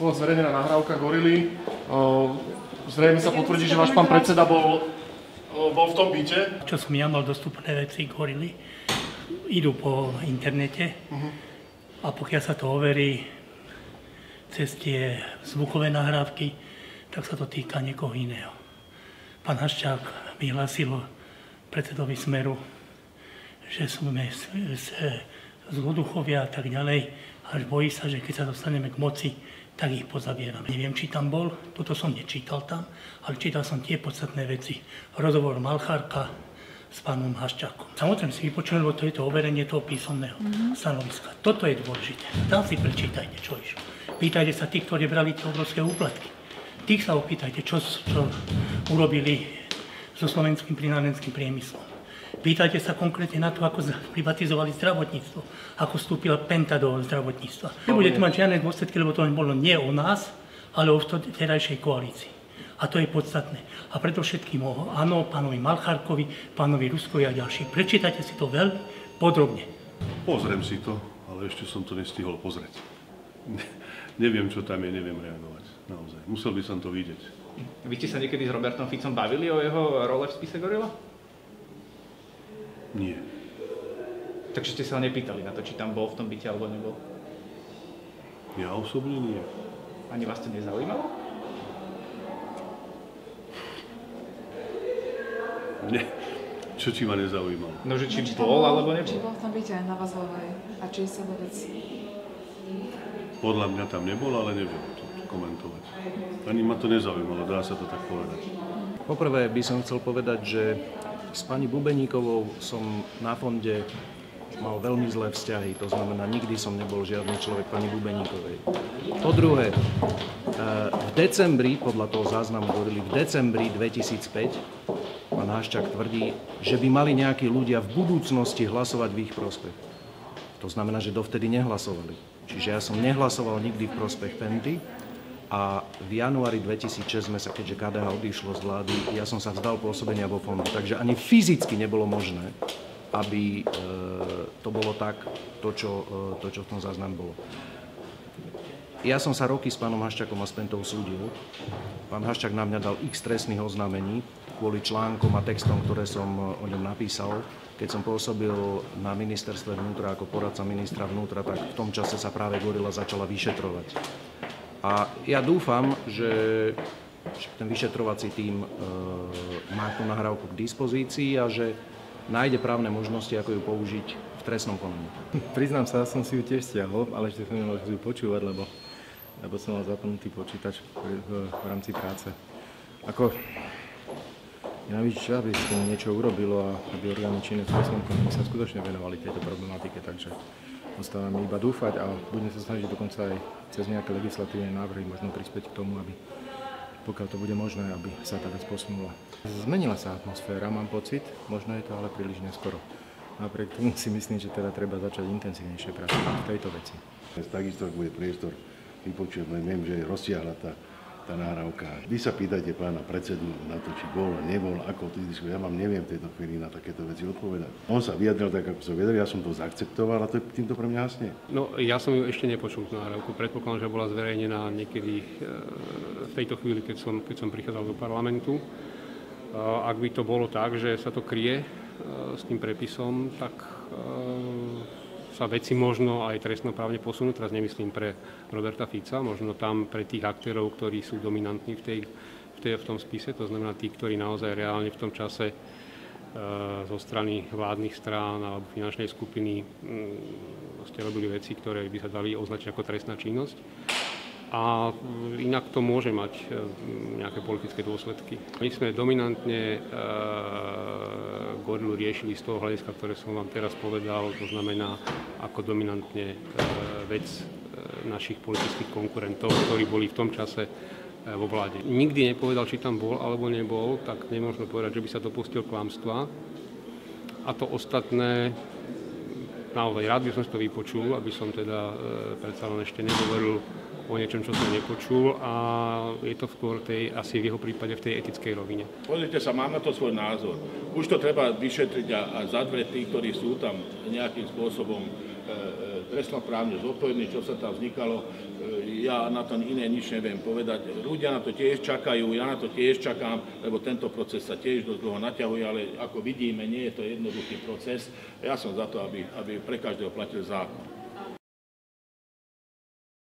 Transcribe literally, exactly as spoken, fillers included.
Bola zverejnená nahrávka Gorily. Zrejme sa potvrdí, že váš pán predseda bol, bol v tom byte. Čo som ja mal dostupné veci Gorily, idú po internete uh-huh. a pokiaľ sa to overí cez tie zvukové nahrávky, tak sa to týka niekoho iného. Pán Haščák vyhlásil predsedovi Smeru, že sme zloduchovia a tak ďalej, až bojí sa, že keď sa dostaneme k moci, tak ich pozabierame. Neviem, či tam bol, toto som nečítal tam, ale čítal som tie podstatné veci. Rozhovor Malchárka s pánom Haščákom. Samozrejme si vypočujem, lebo to je to overenie toho písomného mm-hmm. stanoviska. Toto je dôležité. Tam si prečítajte, čo išlo. Pýtajte sa tých, ktorí brali tie obrovské úplatky. Tých sa opýtajte, čo, čo urobili so slovenským plynárenským priemyslom. Pýtajte sa konkrétne na to, ako privatizovali zdravotníctvo, ako vstúpila Penta do zdravotníctva. Nebudete mať žiadne dôsledky, lebo to bolo nie o nás, ale o terajšej koalícii. A to je podstatné. A preto všetkým áno, pánovi Malchárkovi, pánovi Ruskovi a ďalším. Prečítajte si to veľmi podrobne. Pozriem si to, ale ešte som to nestihol pozrieť. Neviem, čo tam je, neviem reagovať. Naozaj. Musel by som to vidieť. Vy ste sa niekedy s Robertom Ficom bavili o jeho role v spise Gorila? Nie. Takže ste sa ho nepýtali na to, či tam bol v tom byte alebo nebol? Ja osobne nie. Ani vás to nezaujímalo? Ne. Čo ti ma nezaujímalo? No, že či no, či bol, bol alebo nebol? Či bol v tom byte na Vazovej a či sa vôbec... Podľa mňa tam nebol, ale neviem to komentovať. Ani ma to nezaujímalo, dá sa to tak povedať. Poprvé by som chcel povedať, že s pani Bubeníkovou som na fonde mal veľmi zlé vzťahy, to znamená, nikdy som nebol žiadny človek pani Bubeníkovej. Po druhé, v decembri, podľa toho záznamu Gorily, v decembri dvetisícpäť pán Haščák tvrdí, že by mali nejakí ľudia v budúcnosti hlasovať v ich prospech. To znamená, že dovtedy nehlasovali. Čiže ja som nehlasoval nikdy v prospech Penty. A v januári dvetisícšesť sme sa, keďže ká dé há odišlo z vlády, ja som sa vzdal pôsobenia vo fondu. Takže ani fyzicky nebolo možné, aby e, to bolo tak, to čo, e, to, čo v tom záznam bolo. Ja som sa roky s pánom Haščákom a s Pentou súdil. Pán Haščák na mňa dal x trestných oznámení kvôli článkom a textom, ktoré som o ňom napísal. Keď som pôsobil na ministerstve vnútra ako poradca ministra vnútra, tak v tom čase sa práve Gorila začala vyšetrovať. A ja dúfam, že ten vyšetrovací tím e, má tú nahrávku k dispozícii a že nájde právne možnosti, ako ju použiť v trestnom konaní. Priznám sa, som si ju tiež stiahol, ale ešte som nemal ju počúvať, lebo, lebo som mal zapnutý počítač v, v, v rámci práce. Ako, je najvyšší čas, aby sa niečo urobilo a aby orgány činné v trestnom konaní sa skutočne venovali tejto problematike, takže ostáva mi iba dúfať a budeme sa snažiť dokonca aj cez nejaké legislatívne návrhy možno prispieť k tomu, aby pokiaľ to bude možné, aby sa tá vec posunula. Zmenila sa atmosféra, mám pocit, možno je to ale príliš neskoro. Napriek tomu si myslím, že teda treba začať intenzívnejšie pracovať v tejto veci. Takisto, ak bude priestor, vypočujem, len viem, že je rozsiahla tá, tá nahrávka. Vy sa pýtajte pána predsedu na to, či bol, nebol, ako to diskutuje. Ja vám neviem v tejto chvíli na takéto veci odpovedať. On sa vyjadril tak, ako sa vyjadril, ja som to zaakceptoval a to týmto pre mňa jasne. No, ja som ju ešte nepočul tú nahrávku. Predpokladám, že bola zverejnená niekedy v tejto chvíli, keď som, keď som prichádzal do parlamentu. Ak by to bolo tak, že sa to kryje s tým prepisom, tak sa veci možno aj trestnoprávne posunú, teraz nemyslím pre Roberta Fica, možno tam pre tých aktérov, ktorí sú dominantní v, tej, v, tej, v tom spise, to znamená tí, ktorí naozaj reálne v tom čase e, zo strany vládnych strán alebo finančnej skupiny ste robili veci, ktoré by sa dali označiť ako trestná činnosť. A inak to môže mať nejaké politické dôsledky. My sme dominantne e, Gorilu riešili z toho hľadiska, ktoré som vám teraz povedal, to znamená ako dominantne e, vec e, našich politických konkurentov, ktorí boli v tom čase e, vo vláde. Nikdy nepovedal, či tam bol alebo nebol, tak nemôžno povedať, že by sa dopustil klamstva. A to ostatné, naozaj rád by som si to vypočul, aby som teda e, predsa len ešte nehovoril o niečom, čo som nepočul a je to skôr tej, asi v jeho prípade v tej etickej rovine. Pozrite sa, mám na to svoj názor. Už to treba vyšetriť a, a zadvrieť tých, ktorí sú tam nejakým spôsobom e, trestnoprávne zodpovedný, čo sa tam vznikalo. Ja na to iné nič neviem povedať. Ľudia na to tiež čakajú, ja na to tiež čakám, lebo tento proces sa tiež dosť dlho naťahuje, ale ako vidíme, nie je to jednoduchý proces. Ja som za to, aby, aby pre každého platil zákon.